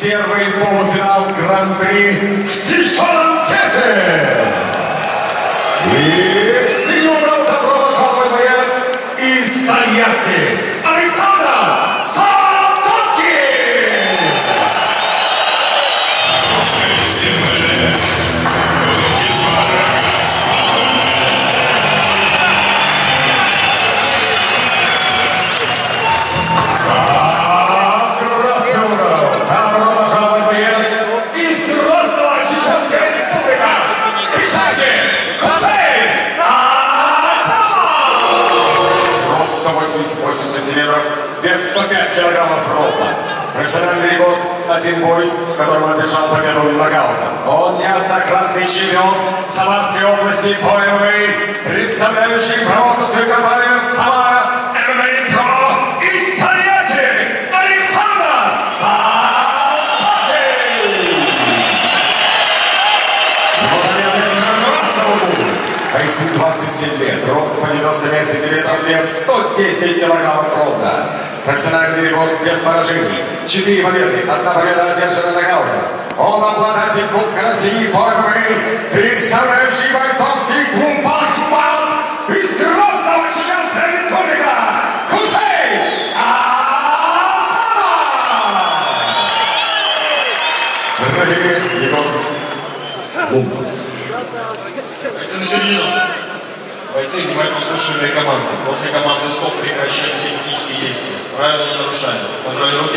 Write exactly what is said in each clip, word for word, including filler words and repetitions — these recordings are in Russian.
Первый полуфинал Гран-при в тяжелом весе. И в синюю добро пожаловать боец из Тольятти Александр Садовкин. восемь сантиметров, вес сто пять килограммов ровно. Профессиональный рекорд – один бой, в котором он одержал победу нокаутом. Он неоднократный чемпион Самарской области по эм эм а, представляющий промоутерскую компанию «Самара эм эм а Про» из Тольятти Александр Садовкин. Его заветный ростовый весит двадцать семь лет, рост сто девяносто пять сантиметров, вес сто десять килограммов ровно. Профессиональный рекорд без поражений. Четыре победы, одна победа одержана нокаутом. Он обладатель Кубка России по эм эм а, представляющий бойцовский клуб «Ахмат» из Грозного Чеченская Республика Хусейн Атаман. На тебе Егор Лунков. Бойцы на середину. Бойцы внимательно слушали команду. После команды стоп прекращаем все технические действия. Правила не нарушаем. Пожали руки.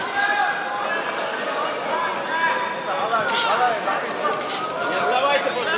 Не сдавайся,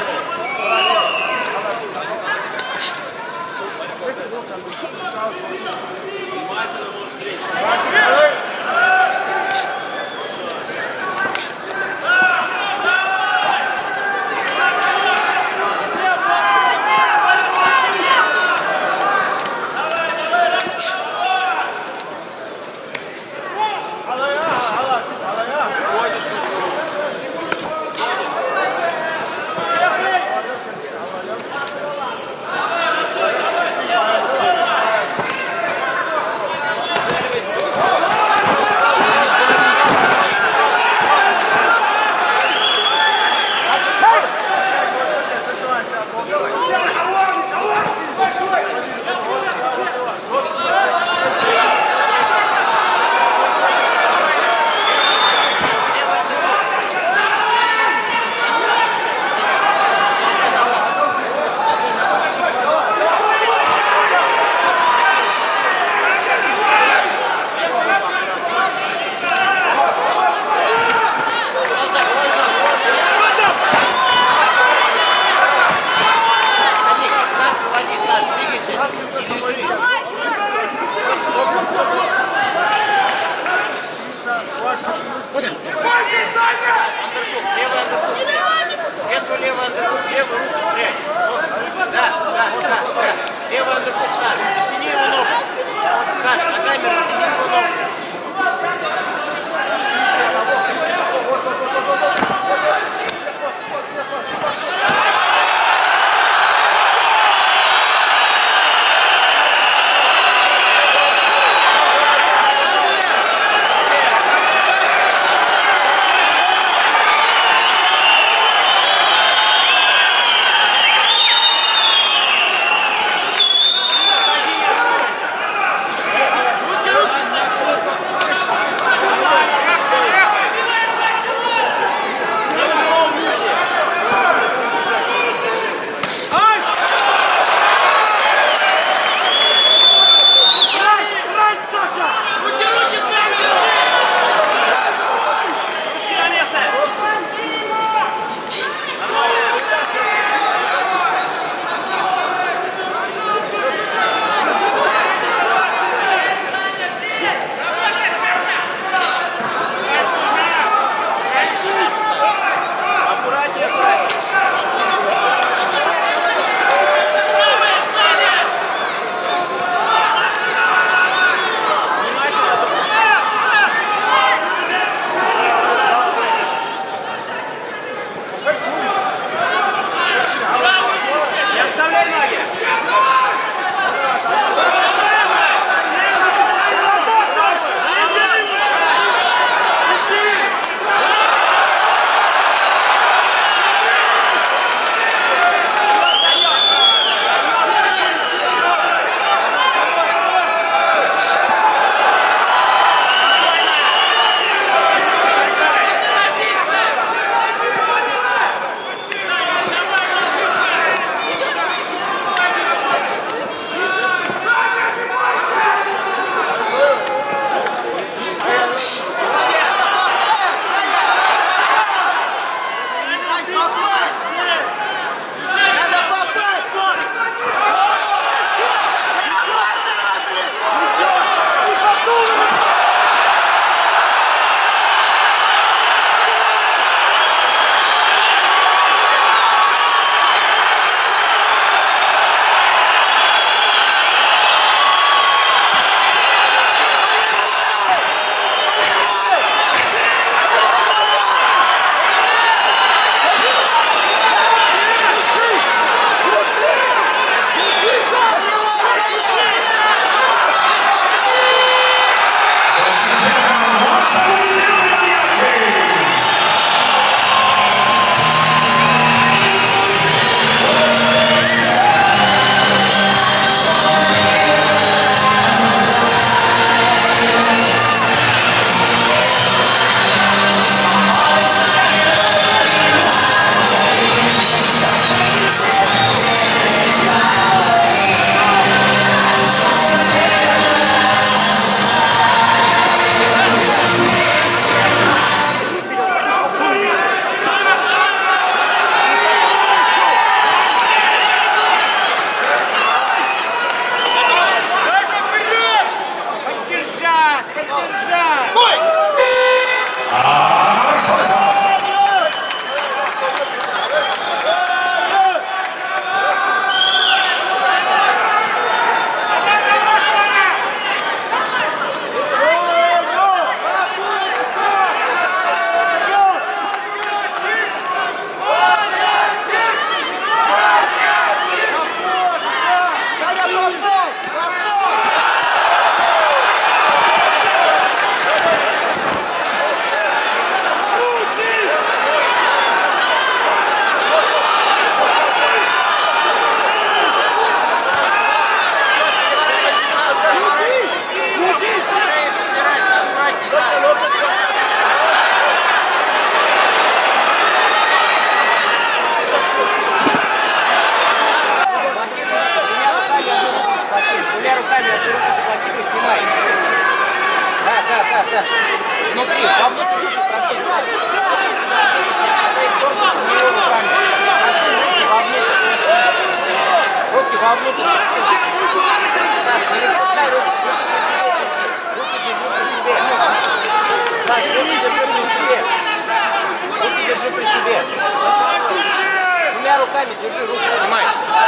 Вовнутрь. Саша, не распускай руки. Руки держи при себе. Саша, руки держи при себе. Руки держи при себе. Двумя руками держи, руки снимай.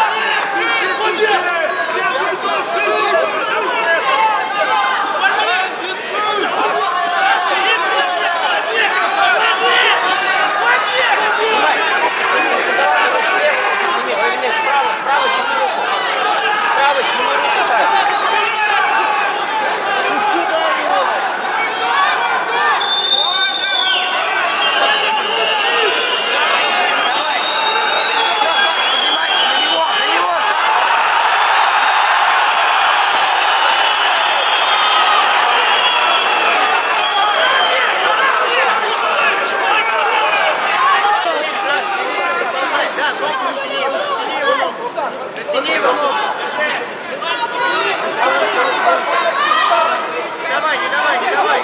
Справа, справа, справа, сними руки, Саша. Пущу дорогу. Давай. Все, Саша, поднимайся на него, на него, Саша. Да, ногу растяни его, растяни его ногу. Растяни его ногу. Не давай, не давай, не давай.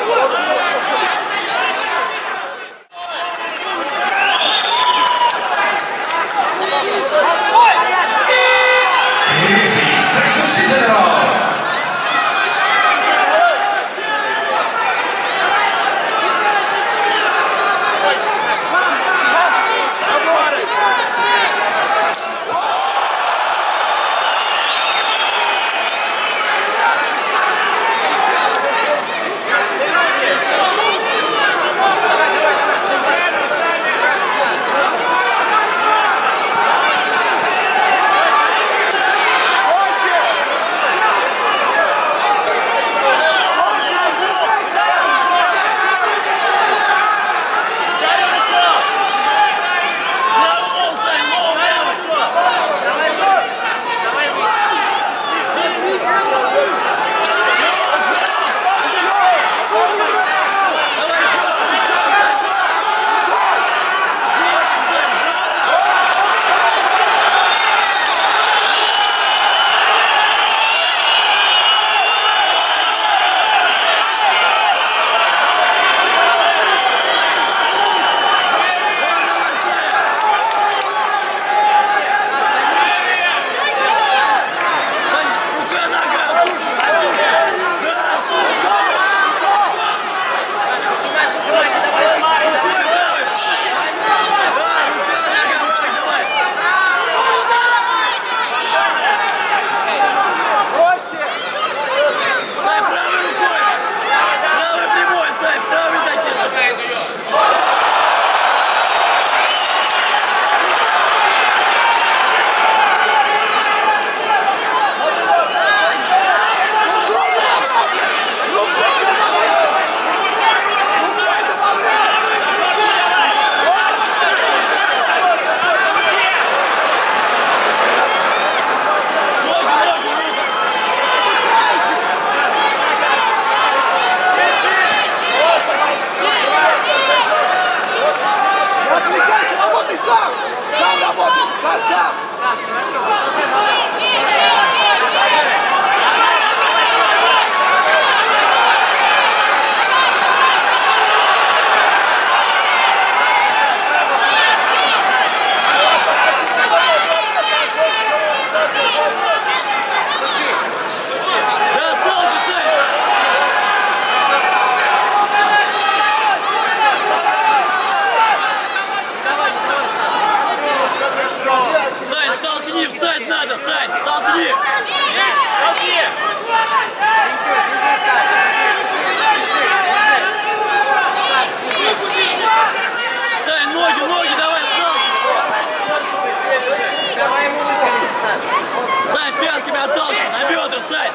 Сань, пятками отталкивай, на бедра, Сань!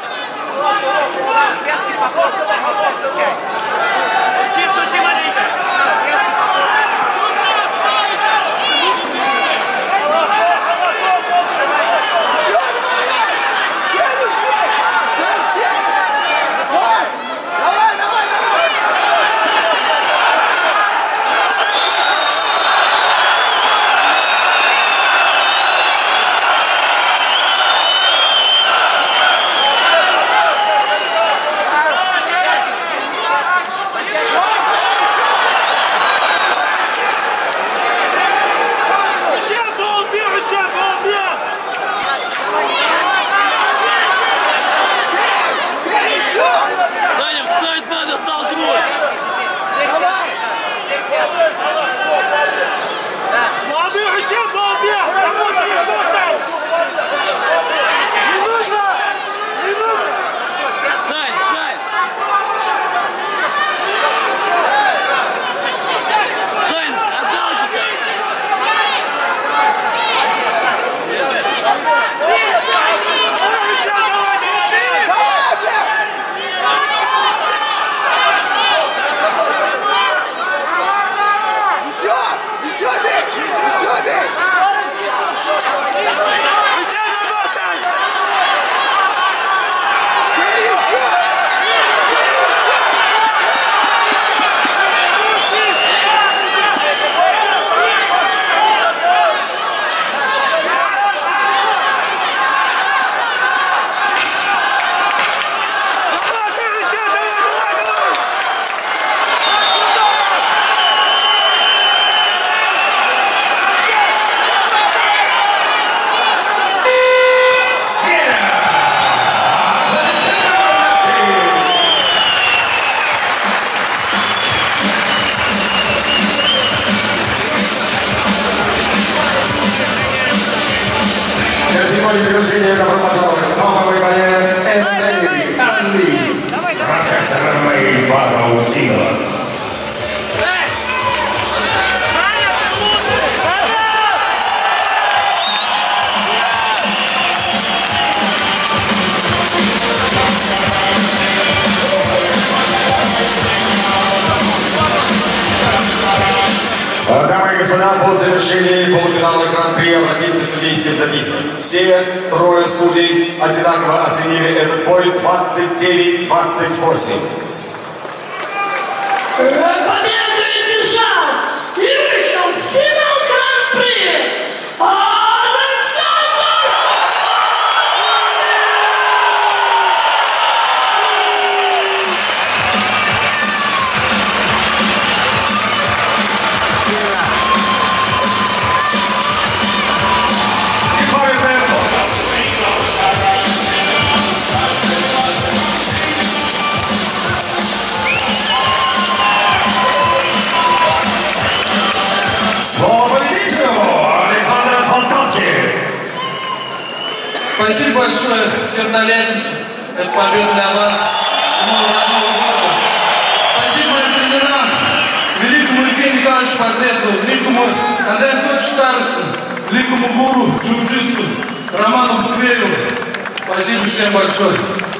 Саш, пятки по корпусу, можно стучать. Стучи, стучи маленько! Саш, пятки по корпусу. Давай, давай, давай! Подтягивай. Категория движения добро пожаловать. Топовый боец Эндрей Анли. Профессор Мэй Бараутино. Дамы и господа, по завершении полуфинала Гран-при обратимся к судейским запискам. Все трое судей одинаково оценили этот бой двадцать девять двадцать восемь. Победу одержал и вышел в финал Гран-при Александр Спасибо большое, Сердолятец. Это победа для вас. Спасибо моим тренерам, великому Евгению Николаевичу Подрезову, великому Андрею Анатольевичу Старосту, великому гуру джиу-джитсу Роману Букрееву. Спасибо всем большое.